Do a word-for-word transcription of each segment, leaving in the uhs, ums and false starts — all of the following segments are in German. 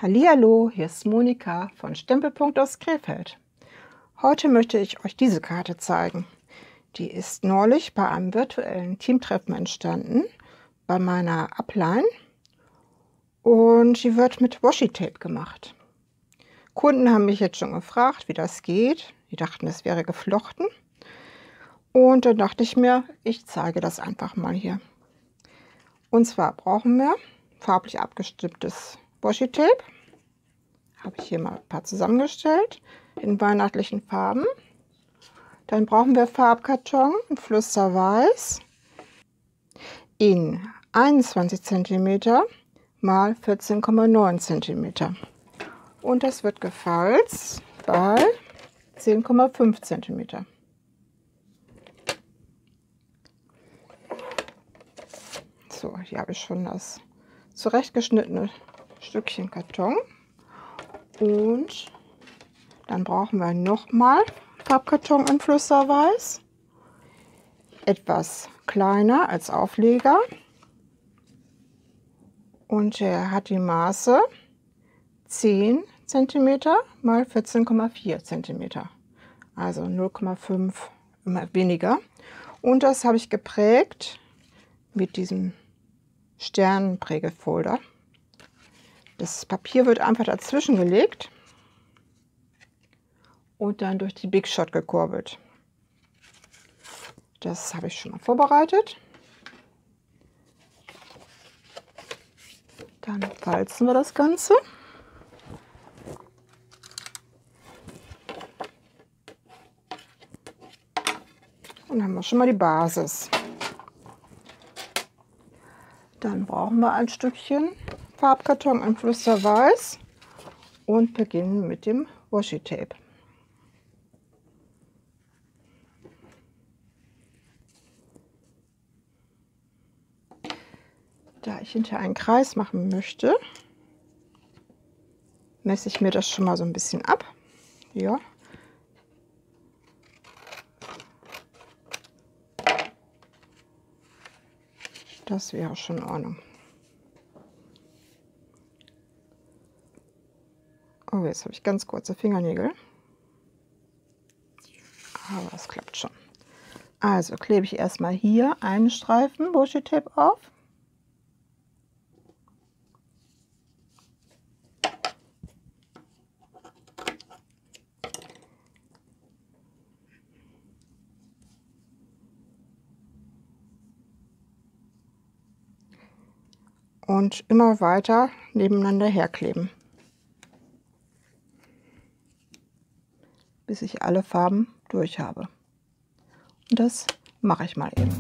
Hallihallo, hier ist Monika von Stempelpunkt aus Krefeld. Heute möchte ich euch diese Karte zeigen. Die ist neulich bei einem virtuellen Teamtreffen entstanden, bei meiner Upline. Und die wird mit Washi-Tape gemacht. Kunden haben mich jetzt schon gefragt, wie das geht. Die dachten, es wäre geflochten. Und dann dachte ich mir, ich zeige das einfach mal hier. Und zwar brauchen wir farblich abgestimmtes Washi-Tape. Habe ich hier mal ein paar zusammengestellt in weihnachtlichen Farben. Dann brauchen wir Farbkarton in Flüsterweiß in einundzwanzig Zentimeter mal vierzehn Komma neun Zentimeter. Und das wird gefalzt bei zehn Komma fünf Zentimeter. So, hier habe ich schon das zurechtgeschnittene Stückchen Karton. Und dann brauchen wir nochmal Farbkarton in Flüsterweiß. Etwas kleiner als Aufleger. Und er hat die Maße zehn Zentimeter mal vierzehn Komma vier Zentimeter. Also null Komma fünf, immer weniger. Und das habe ich geprägt mit diesem Sternenprägefolder. Das Papier wird einfach dazwischen gelegt und dann durch die Big Shot gekurbelt. Das habe ich schon mal vorbereitet. Dann falzen wir das Ganze. Und dann haben wir schon mal die Basis. Dann brauchen wir ein Stückchen Farbkarton in Flüsterweiß und beginnen mit dem Washi-Tape. Da ich hinterher einen Kreis machen möchte, messe ich mir das schon mal so ein bisschen ab. Ja. Das wäre schon in Ordnung. Oh, jetzt habe ich ganz kurze Fingernägel. Aber das klappt schon. Also klebe ich erstmal hier einen Streifen Washi-Tape auf. Und immer weiter nebeneinander herkleben, bis ich alle Farben durch habe. Und das mache ich mal eben.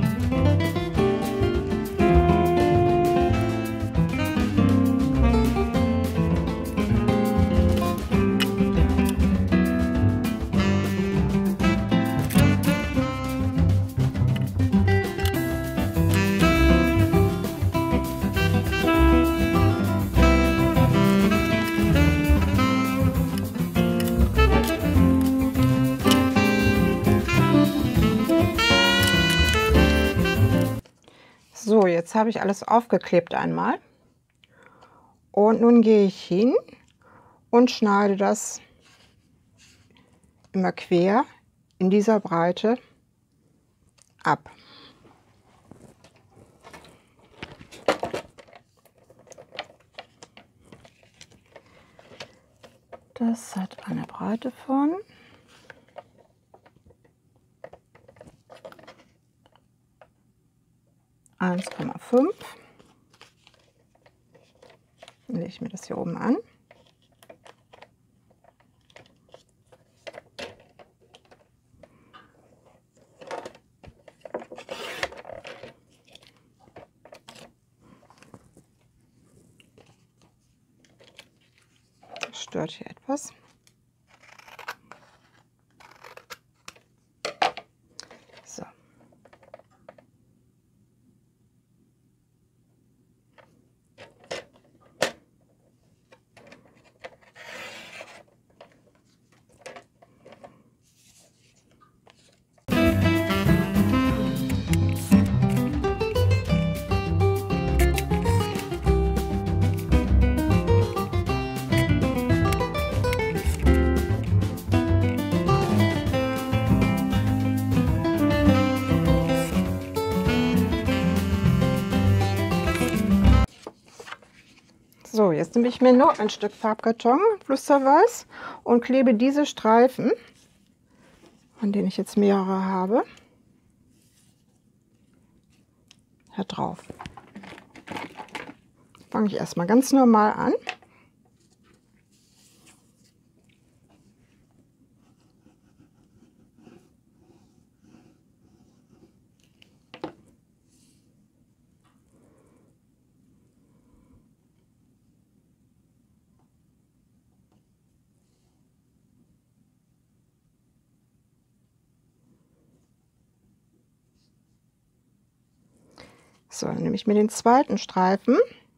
So, jetzt habe ich alles aufgeklebt einmal. Und nun gehe ich hin und schneide das immer quer in dieser Breite ab. Das hat eine Breite von eins Komma fünf. Dann lege ich mir das hier oben an. Das stört hier etwas. So. jetzt nehme ich mir nur ein Stück Farbkarton, Flüsterweiß, und klebe diese Streifen, von denen ich jetzt mehrere habe, hier drauf. Fange ich erstmal ganz normal an. So, dann nehme ich mir den zweiten Streifen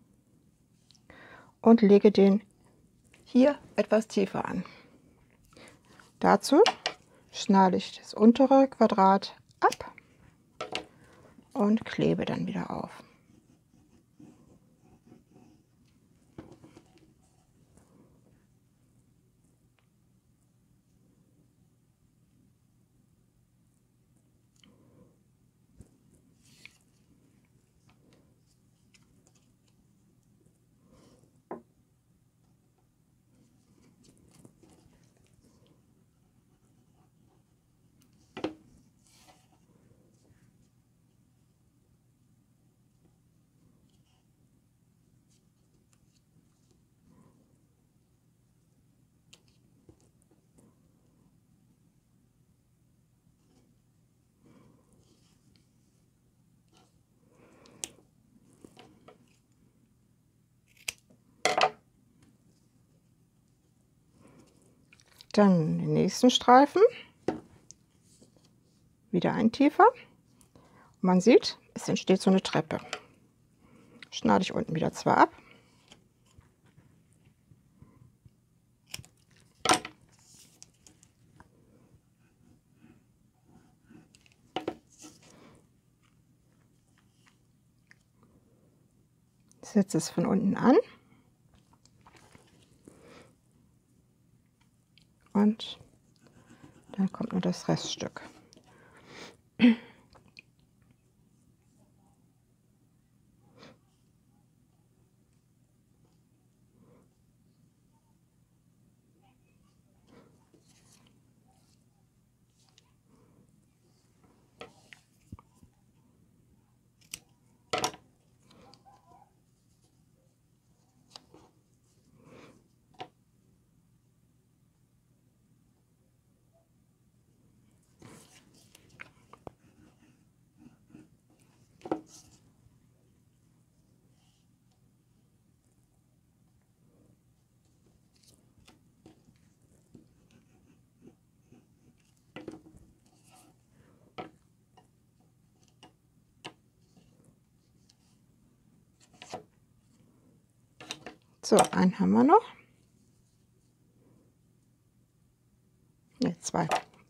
und lege den hier etwas tiefer an. Dazu schneide ich das untere Quadrat ab und klebe dann wieder auf. Dann den nächsten Streifen, wieder ein tiefer. Man sieht, es entsteht so eine Treppe. Schneide ich unten wieder zwei ab. Setze es von unten an. Und dann kommt nur das Reststück. So, einen haben wir noch. Ne, zwei.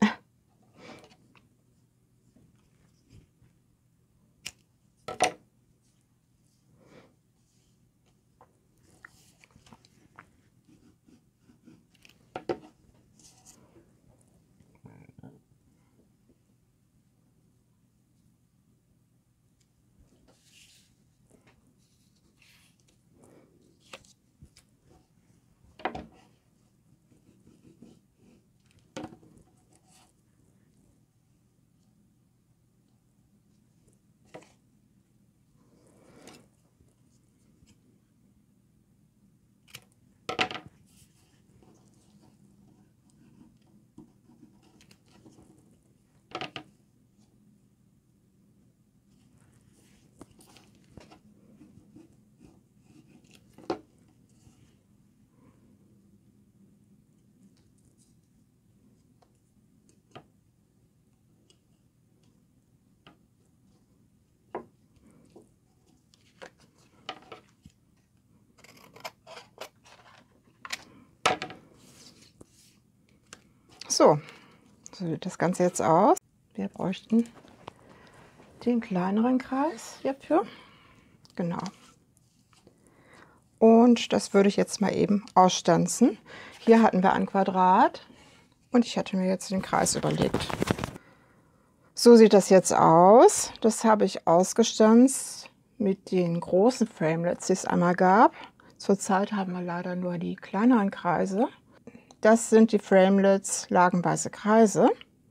So, so sieht das Ganze jetzt aus. Wir bräuchten den kleineren Kreis hierfür. Genau. Und das würde ich jetzt mal eben ausstanzen. Hier hatten wir ein Quadrat und ich hatte mir jetzt den Kreis überlegt. So sieht das jetzt aus. Das habe ich ausgestanzt mit den großen Framelets, die es einmal gab. Zurzeit haben wir leider nur die kleineren Kreise. Das sind die Framelits lagenweise Kreise.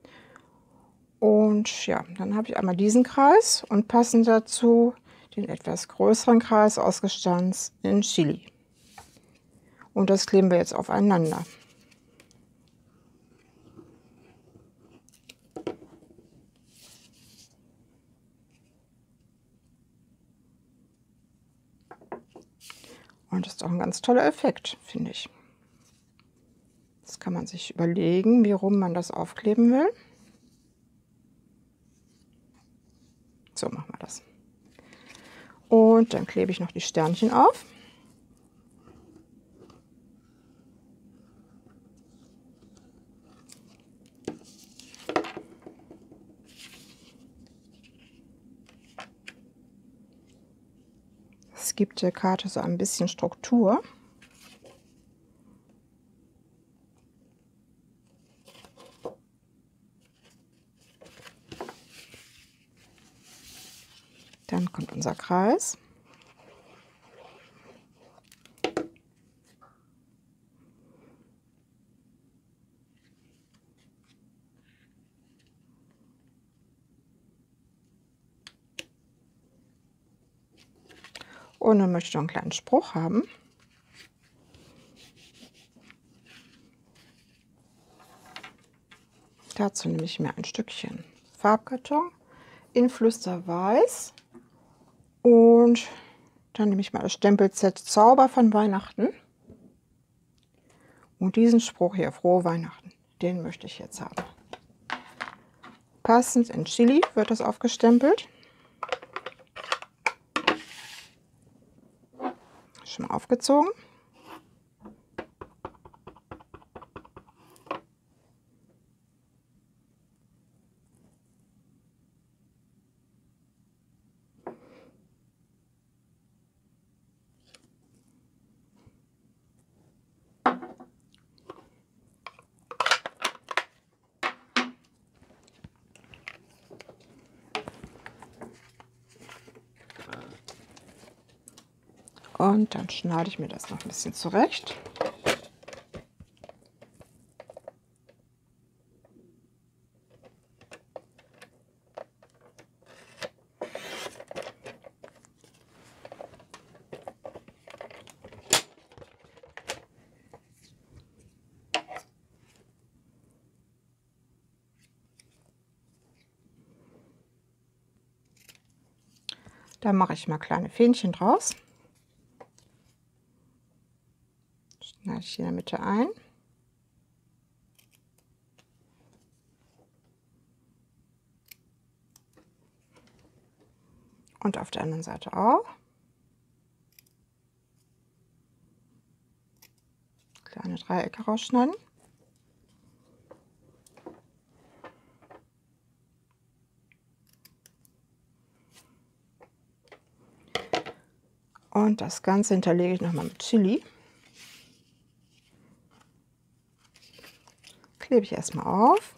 Und ja, dann habe ich einmal diesen Kreis und passend dazu den etwas größeren Kreis ausgestanzt in Chili. Und das kleben wir jetzt aufeinander. Und das ist auch ein ganz toller Effekt, finde ich. Jetzt kann man sich überlegen, wie rum man das aufkleben will. So machen wir das. Und dann klebe ich noch die Sternchen auf. Es gibt der Karte so ein bisschen Struktur. Dann kommt unser Kreis. Und dann möchte ich noch einen kleinen Spruch haben. Dazu nehme ich mir ein Stückchen Farbkarton in Flüsterweiß und dann nehme ich mal das Stempelset Zauber von Weihnachten. Und diesen Spruch hier, Frohe Weihnachten, den möchte ich jetzt haben. Passend in Chili wird das aufgestempelt. Schon mal aufgezogen. Und dann schneide ich mir das noch ein bisschen zurecht. Da mache ich mal kleine Fähnchen draus. Schneide ich hier in der Mitte ein. Und auf der anderen Seite auch. Kleine Dreiecke rausschneiden. Und das Ganze hinterlege ich nochmal mit Chili. Klebe ich erstmal auf.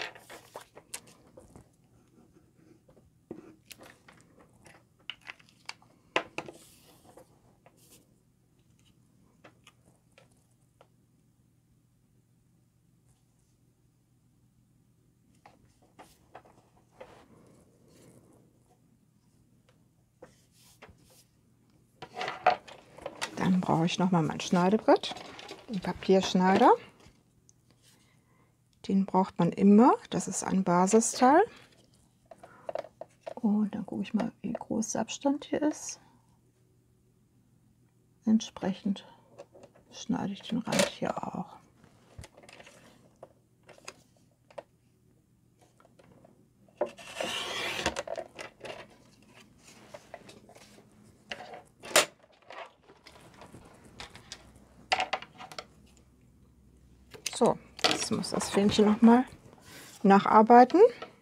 Dann brauche ich nochmal mein Schneidebrett, den Papierschneider. Den braucht man immer, das ist ein Basisteil. Und dann gucke ich mal, wie groß der Abstand hier ist. Entsprechend schneide ich den Rand hier auch. So, jetzt muss das Fähnchen noch mal nacharbeiten.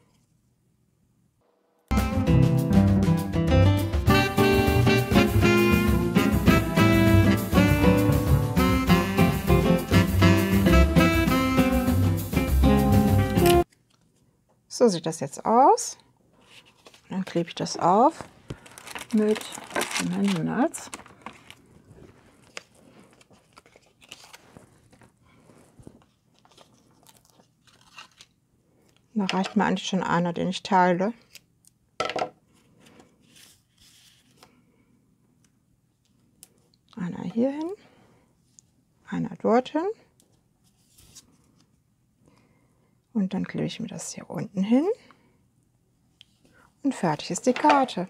So sieht das jetzt aus. Dann klebe ich das auf mit Mendenals. Da reicht mir eigentlich schon einer, den ich teile. Einer hier hin, einer dorthin. Und dann klebe ich mir das hier unten hin. Und fertig ist die Karte.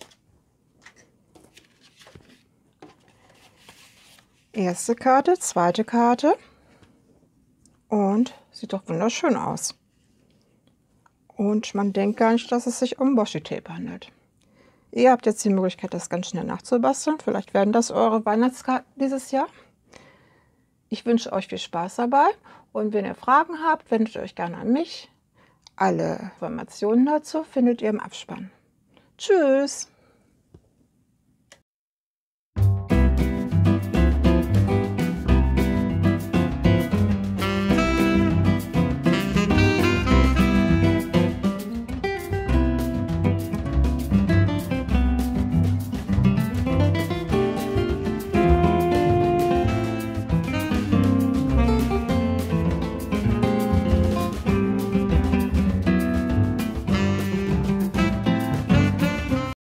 Erste Karte, zweite Karte. Und sieht doch wunderschön aus. Und man denkt gar nicht, dass es sich um Washi-Tape handelt. Ihr habt jetzt die Möglichkeit, das ganz schnell nachzubasteln. Vielleicht werden das eure Weihnachtskarten dieses Jahr. Ich wünsche euch viel Spaß dabei. Und wenn ihr Fragen habt, wendet euch gerne an mich. Alle Informationen dazu findet ihr im Abspann. Tschüss!